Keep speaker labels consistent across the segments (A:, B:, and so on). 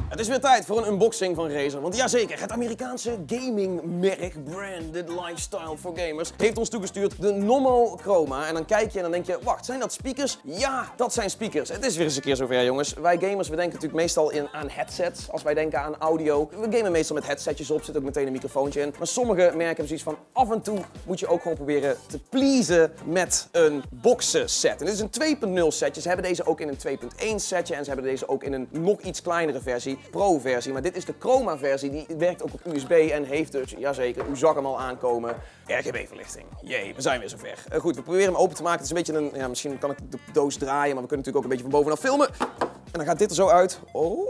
A: Het is weer tijd voor een unboxing van Razer, want jazeker, het Amerikaanse gamingmerk Branded Lifestyle for Gamers heeft ons toegestuurd de Nommo Chroma. En dan kijk je en dan denk je, wacht, zijn dat speakers? Ja, dat zijn speakers. Het is weer eens een keer zover, jongens. Wij gamers, we denken natuurlijk meestal aan headsets als wij denken aan audio. We gamen meestal met headsetjes op, zit ook meteen een microfoontje in. Maar sommige merken hebben zoiets van, af en toe moet je ook gewoon proberen te pleasen met een boxen set. En dit is een 2.0 setje. Ze hebben deze ook in een 2.1 setje en ze hebben deze ook in een nog iets kleinere versie. Pro-versie, maar dit is de Chroma-versie. Die werkt ook op USB en heeft dus, jazeker, u zag hem al aankomen, RGB-verlichting. Jee, we zijn weer zover. Goed, we proberen hem open te maken. Het is een beetje een, ja, misschien kan ik de doos draaien, maar we kunnen natuurlijk ook een beetje van bovenaf filmen. En dan gaat dit er zo uit. Oh.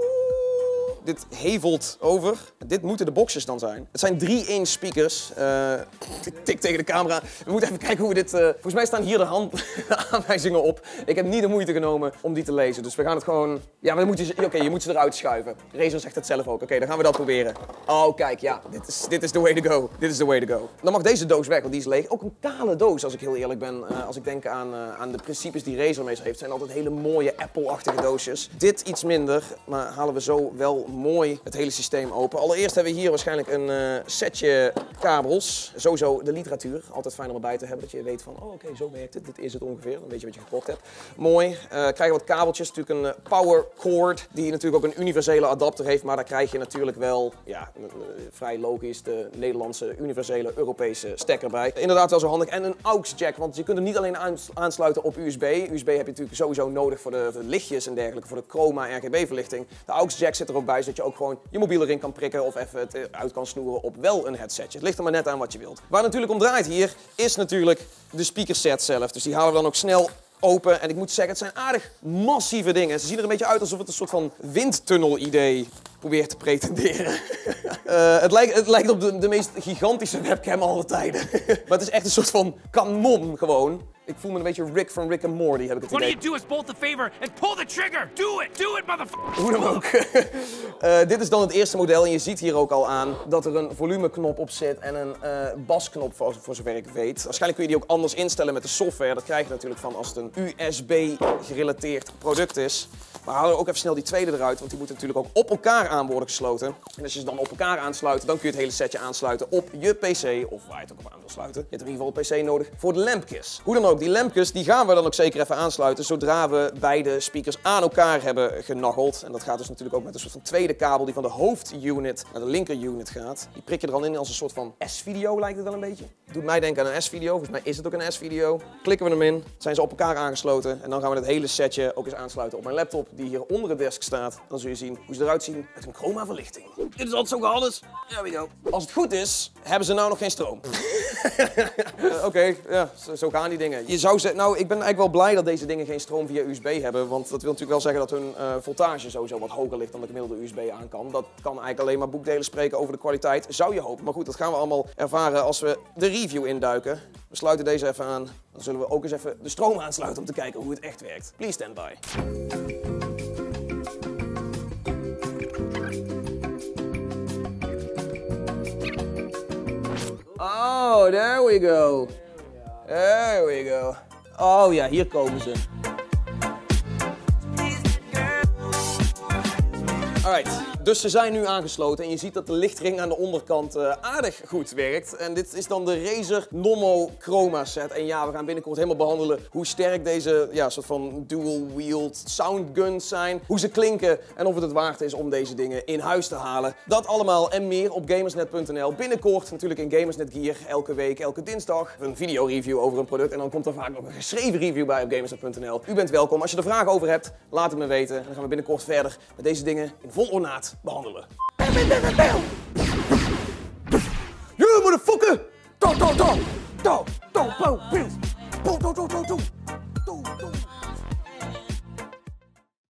A: Dit hevelt over. Dit moeten de boxes dan zijn. Het zijn 3-inch speakers. Ik tik tegen de camera. We moeten even kijken hoe we dit... Volgens mij staan hier de handaanwijzingen op. Ik heb niet de moeite genomen om die te lezen. Dus we gaan het gewoon... Ja, maar je moet ze eruit schuiven. Razer zegt het zelf ook. Oké, dan gaan we dat proberen. Oh, kijk, ja. Dit is the way to go. Dit is the way to go. Dan mag deze doos weg, want die is leeg. Ook een kale doos, als ik heel eerlijk ben. Als ik denk aan de principes die Razer meestal heeft. Zijn altijd hele mooie Apple-achtige doosjes. Dit iets minder, maar halen we zo wel mooi het hele systeem open. Allereerst hebben we hier waarschijnlijk een setje kabels. Sowieso de literatuur. Altijd fijn om erbij te hebben, dat je weet van, oh oké, zo werkt het. Dit is het ongeveer. Dan weet je wat je gekocht hebt. Mooi. Krijgen wat kabeltjes. Natuurlijk een power cord, die natuurlijk ook een universele adapter heeft. Maar daar krijg je natuurlijk wel, ja, vrij logisch, de Nederlandse universele Europese stekker bij. Inderdaad wel zo handig. En een aux jack, want je kunt hem niet alleen aansluiten op USB. USB heb je natuurlijk sowieso nodig voor de lichtjes en dergelijke, voor de chroma RGB verlichting. De aux jack zit er ook bij, zodat je ook gewoon je mobiel erin kan prikken of even het uit kan snoeren op wel een headsetje. Het ligt er maar net aan wat je wilt. Waar het natuurlijk om draait hier is natuurlijk de speakerset zelf. Dus die halen we dan ook snel open. En ik moet zeggen, het zijn aardig massieve dingen. Ze zien er een beetje uit alsof het een soort van windtunnel-idee probeert te pretenderen. Het lijkt op de meest gigantische webcam aller tijden. Maar het is echt een soort van kanon gewoon. Ik voel me een beetje Rick van Rick and Morty, heb ik het idee.
B: What do you do is bolt the favor and pull the trigger. Do it, motherfucker.
A: Hoe dan ook. Dit is dan het eerste model en je ziet hier ook al aan dat er een volumeknop op zit en een basknop voor zover ik weet. Waarschijnlijk kun je die ook anders instellen met de software. Dat krijg je natuurlijk van als het een USB-gerelateerd product is. Maar haal er ook even snel die tweede eruit, want die moeten natuurlijk ook op elkaar aan worden gesloten. En als je ze dan op elkaar aansluit, dan kun je het hele setje aansluiten op je PC of waar je het ook op aan wil sluiten. Je hebt in ieder geval een PC nodig voor de lampjes. Hoe dan ook, die lampjes die gaan we dan ook zeker even aansluiten zodra we beide speakers aan elkaar hebben genageld. En dat gaat dus natuurlijk ook met een soort van tweede kabel die van de hoofdunit naar de linker unit gaat. Die prik je er dan in als een soort van S-video, lijkt het wel een beetje. Doet mij denken aan een S-video, volgens mij is het ook een S-video. Klikken we hem in, zijn ze op elkaar aangesloten en dan gaan we het hele setje ook eens aansluiten op mijn laptop die hier onder de desk staat. Dan zul je zien hoe ze eruit zien met een chroma verlichting. Dit is altijd zo gehannes. There we go. Als het goed is, hebben ze nou nog geen stroom. Oké, ja, zo gaan die dingen. Je zou zeggen, nou, ik ben eigenlijk wel blij dat deze dingen geen stroom via USB hebben, want dat wil natuurlijk wel zeggen dat hun voltage sowieso wat hoger ligt dan de gemiddelde USB aan kan. Dat kan eigenlijk alleen maar boekdelen spreken over de kwaliteit, zou je hopen. Maar goed, dat gaan we allemaal ervaren als we de review induiken. We sluiten deze even aan. Dan zullen we ook eens even de stroom aansluiten om te kijken hoe het echt werkt. Please stand by. Oh, there we go. There we go. Oh ja, hier komen ze. Alright, dus ze zijn nu aangesloten en je ziet dat de lichtring aan de onderkant aardig goed werkt. En dit is dan de Razer Nommo Chroma set. En ja, we gaan binnenkort helemaal behandelen hoe sterk deze soort van dual-wield soundguns zijn. Hoe ze klinken en of het waard is om deze dingen in huis te halen. Dat allemaal en meer op gamersnet.nl. Binnenkort natuurlijk in Gamersnet Gear. Elke week, elke dinsdag een video-review over een product. En dan komt er vaak nog een geschreven review bij op gamersnet.nl. U bent welkom. Als je er vragen over hebt, laat het me weten. En dan gaan we binnenkort verder met deze dingen in vol ornaat behandelen. You motherfucker!